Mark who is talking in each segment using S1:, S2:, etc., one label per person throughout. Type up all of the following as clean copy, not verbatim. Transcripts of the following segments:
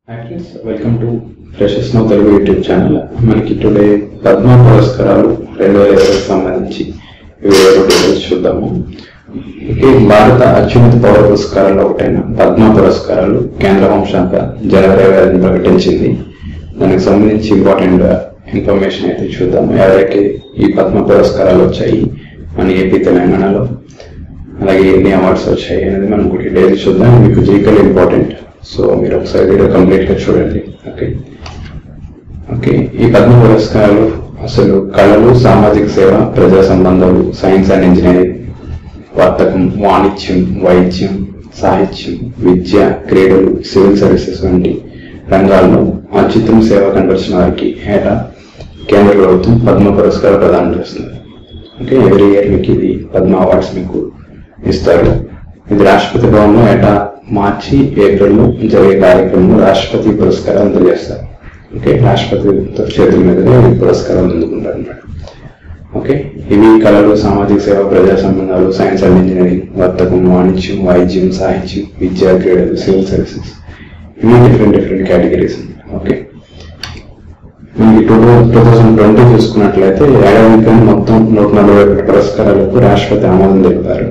S1: Hi friends, welcome to Freshers Now Telugu YouTube channel. మనకి today Padma పురస్కారాలు 2020కి సంబంధించి డీటెయిల్స్ చూద్దాము. ఓకే, భారత అత్యున్నత పౌర పురస్కారాల్లో ఒకటైన పద్మ పురస్కారాలు కేంద్ర హోంశాఖ జనవరి 25ని ప్రకటించింది. దానికి సంబంధించి ఇంపార్టెంట్ ఇన్ఫర్మేషన్ అయితే చూద్దాము. ఎవరికి ఈ పద్మ పురస్కారాలు వచ్చాయి మన ఏపీ తెలంగాణలో, అలాగే ఎన్ని అవార్డ్స్ వచ్చాయి అనేది మనం డీటెయిల్స్ చూద్దాం. మీకు జీకల్ ఇంపార్టెంట్, సో మీరు ఒకసారి వీడియో కంప్లీట్గా చూడండి. ఓకే, ఈ పద్మ పురస్కారాలు అసలు కళలు, సామాజిక సేవ, ప్రజా సంబంధాలు, సైన్స్ అండ్ ఇంజనీరింగ్, వర్తకం, వాణిజ్యం, వైద్యం, సాహిత్యం, విద్య, క్రీడలు, సివిల్ సర్వీసెస్ వంటి రంగాల్లో అత్యుత్తమ సేవ కనబరిచిన వారికి ఏటా కేంద్ర ప్రభుత్వం పద్మ పురస్కారం ప్రదానం చేస్తుంది. ఓకే, ఎవ్రీ ఇయర్ మీకు ఇది పద్మ అవార్డ్స్ మీకు ఇస్తారు. ఇది రాష్ట్రపతి భవన్లో ఏటా మార్చి, ఏప్రిల్లో జరిగే కార్యక్రమంలో రాష్ట్రపతి పురస్కారాలు అందజేస్తారు. ఓకే, రాష్ట్రపతి చేతుల మీదనే ఈ పురస్కారాలు అందుకుంటారు అన్నమాట. ఓకే, ఇవి కళలు, సామాజిక సేవ, ప్రజా సంబంధాలు, సైన్స్ అండ్ ఇంజనీరింగ్, వర్తకం, వాణిజ్యం, వైద్యం, సాహిత్యం, విద్యా, క్రీడలు, సివిల్ సర్వీసెస్, ఇవి డిఫరెంట్ కేటగిరీస్. ఓకే, మనకి 2020 చూసుకున్నట్లయితే ఏడాదికి మొత్తం 141 పురస్కారాలకు రాష్ట్రపతి ఆమోదం తెలిపారు.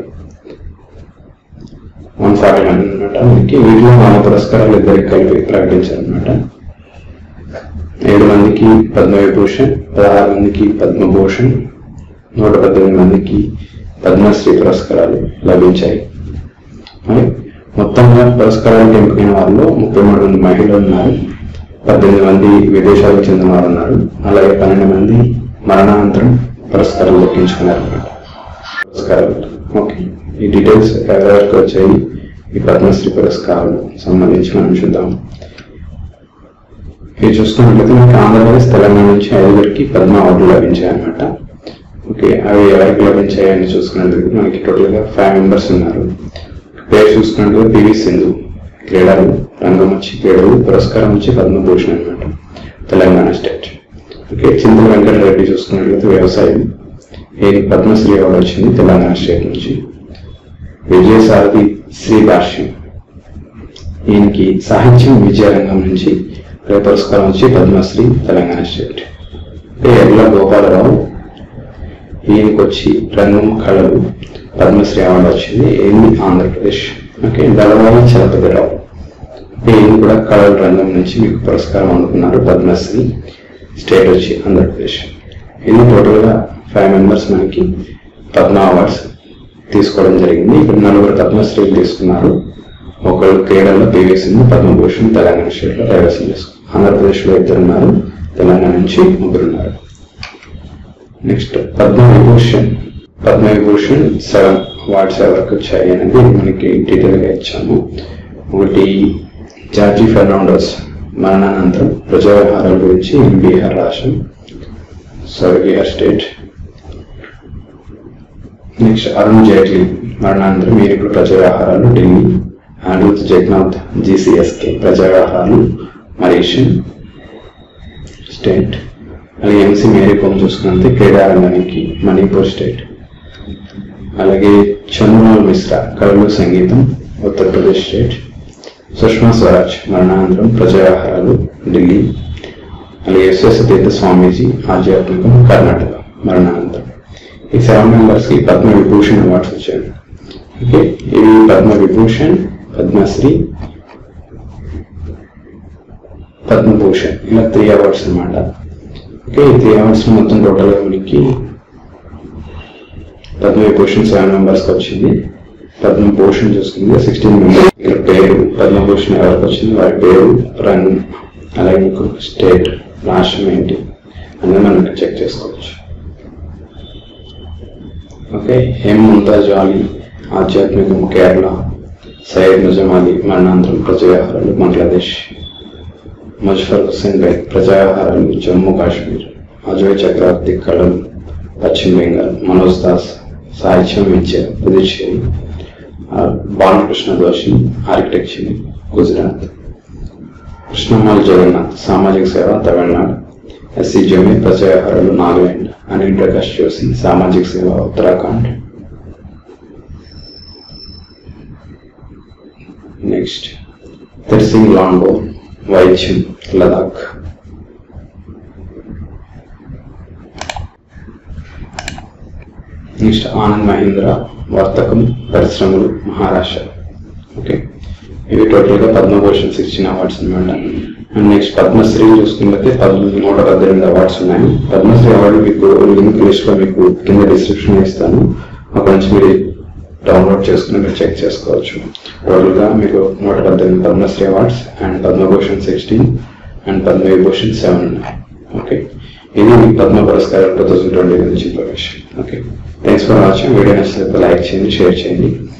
S1: 141 అనమాట. మనకి వీటిలో 4 పురస్కారాలు ఇద్దరికి కలిపి ప్రకటించారు అనమాట. 7 మందికి పద్మవిభూషణ్, 16 మందికి పద్మభూషణ్, 118 మందికి పద్మశ్రీ పురస్కారాలు లభించాయి. మొత్తంగా పురస్కారాలకు ఎంపికైన వారిలో 33 మంది మహిళలు ఉన్నారు, 18 మంది విదేశాలకు చెందిన వారు ఉన్నారు, అలాగే 12 మంది మరణానంతరం పురస్కారాలు దక్కించుకున్నారు అన్నమాట. పురస్కారాలు ఓకే, ఈ డీటెయిల్స్ ఎవరెవరికి వచ్చాయి ఈ పద్మశ్రీ పురస్కారాలు సంబంధించి మనం చూద్దాం. ఇది చూసుకున్నట్లయితే మనకి ఆంధ్రప్రదేశ్, తెలంగాణ నుంచి 5 పద్మ అవార్డులు లభించాయి అన్నమాట. ఓకే, అవి ఎవరికి లభించాయని చూసుకున్నట్లయితే మనకి టోటల్గా 5 మెంబర్స్ ఉన్నారు. పేరు చూసుకున్నట్లయితే పివి సింధు, క్రీడలు, రంగం వచ్చి క్రీడలు, పురస్కారం వచ్చి పద్మభూషణ్ అనమాట, తెలంగాణ స్టేట్. ఓకే, చింతల వెంకటరెడ్డి చూసుకున్నట్లయితే వ్యవసాయం, ఈయనకి పద్మశ్రీ అవార్డు వచ్చింది తెలంగాణ స్టేట్ నుంచి. విజయసారథి శ్రీ భాష్యం, ఈయనకి సాహిత్యం, విద్యారంగం నుంచి పురస్కారం వచ్చి పద్మశ్రీ తెలంగాణ స్టేట్. ఎర్ల గోపాలరావు, ఈయనకి వచ్చి రంగం, కళలు, పద్మశ్రీ అవార్డు వచ్చింది, ఈయన ఆంధ్రప్రదేశ్. ఓకే, దళవాయి చలపతిరావు, ఈయన కూడా కళల రంగం నుంచి మీకు పురస్కారం అందుకున్నారు, పద్మశ్రీ, స్టేట్ వచ్చి ఆంధ్రప్రదేశ్. ఇది టోటల్గా 5 మెంబర్స్ మనకి పద్మ అవార్డ్స్ తీసుకోవడం జరిగింది. ఇక్కడ 4 పద్మశ్రీలు తీసుకున్నారు. ఒకళ్ళు క్రీడల్లో పివి సింధు, పద్మభూషణ్ తెలంగాణ స్టేట్లో కైవసం చేసుకున్నారు. ఆంధ్రప్రదేశ్లో 2 ఉన్నారు, తెలంగాణ నుంచి 3 ఉన్నారు. నెక్స్ట్ పద్మవిభూషణ్. 7 అవార్డ్స్ ఎవరికి వచ్చాయి అనేది మనకి డీటెయిల్గా ఇచ్చాము. ఒకటి జార్జి ఫెర్నాండోస్, మరణానంతరం ప్రజా వ్యవహారాల గురించి, బీహార్ రాష్ట్రం, బీహార్ స్టేట్. నెక్స్ట్ అరుణ్ జైట్లీ, మరణానంతరం ఈయన ఇప్పుడు ప్రజా వ్యవహారాలు, ఢిల్లీ. అనిరుద్ జగన్నాథ్, జీసీఎస్కే, ప్రజా వ్యవహారాలు, మలేషియన్ స్టేట్. అలాగే ఎంసీ మేరీ కోమ్ చూసుకున్నట్లయితే క్రీడారంగానికి, మణిపూర్ స్టేట్. అలాగే చంద్రలాల్ మిశ్రా, కళలు, సంగీతం, ఉత్తరప్రదేశ్ స్టేట్. సుష్మా స్వరాజ్, మరణానంతరం ప్రజా వ్యవహారాలు, ఢిల్లీ. అలాగే యశ్వతీర్థ స్వామీజీ, ఆధ్యాత్మికం, కర్ణాటక, మరణానంతరం. ఈ 7 మెంబర్స్కి పద్మవిభూషణ్ అవార్డ్స్ వచ్చాయి. ఓకే, ఇవి పద్మవిభూషణ్, పద్మశ్రీ, పద్మభూషణ్, ఇలా 3 అవార్డ్స్ అనమాట. ఓకే, ఈ 3 అవార్డ్స్ మొత్తం టోటల్గా మనకి పద్మవిభూషణ్ 7 మెంబర్స్కి వచ్చింది. పద్మభూషణ్ చూసుకుంది 16 మెంబర్స్. ఇక్కడ పేరు పద్మభూషణ్ ఎవరికి వచ్చింది, వారి పేరు, రంగం, అలాగే మీకు స్టేట్, రాష్ట్రం ఏంటి అనేది మనం చెక్ చేసుకోవచ్చు. ఓకే, ఎం ముంతాజ్ అలీ, ఆధ్యాత్మికం, కేరళ. సయ్యద్ నిజాం అలీ, మరణానంతరం ప్రజా వ్యవహారాలు, బంగ్లాదేశ్. ముజఫర్ హుస్సేన్ బేగ్, ప్రజా వ్యవహారాలు, జమ్మూ కాశ్మీర్. అజయ్ చక్రవర్తి, కళలు, పశ్చిమ బెంగాల్. మనోజ్ దాస్, సాహిత్యం, విద్య, పుదుచ్చేరి. బాలకృష్ణ దోషి, ఆర్కిటెక్చర్, గుజరాత్. కృష్ణమాల్ జగన్నాథ్, సామాజిక సేవ, తమిళనాడు. ఎస్సీ జమీ, ప్రజా వ్యవహారాలు, నాగాలాండ్. అనిల్ ప్రకాష్ జోషి, సామాజిక సేవ, ఉత్తరాఖండ్. నెక్స్ట్ తెర్సింగ్ లాంగో, వైద్యం లదాఖ్. నెక్స్ట్ ఆనంద్ మహీంద్ర వర్తకం పరిశ్రమలు మహారాష్ట్ర. ఓకే, ఇవి టోటల్గా పద్మభూషణ్ ఇచ్చిన అవార్డ్స్ అనమాట. అండ్ నెక్స్ట్ పద్మశ్రీ చూసుకుంటే 118 అవార్డ్స్ ఉన్నాయి. పద్మశ్రీ అవార్డు మీకు లింక్ లిస్ట్లో మీకు కింద డిస్క్రిప్షన్ ఇస్తాను, అక్కడ నుంచి మీరు డౌన్లోడ్ చేసుకుని మీరు చెక్ చేసుకోవచ్చు. టోటల్గా మీకు 118 Padma Shri awards and Padma Bhushan 16 and Padma Vibhushan 7 ఉన్నాయి. ఓకే, ఇది మీకు పద్మ పురస్కారం 2020 గురించి information. Okay, thanks for watching. Video నచ్చితే లైక్ చేయండి, షేర్ చేయండి.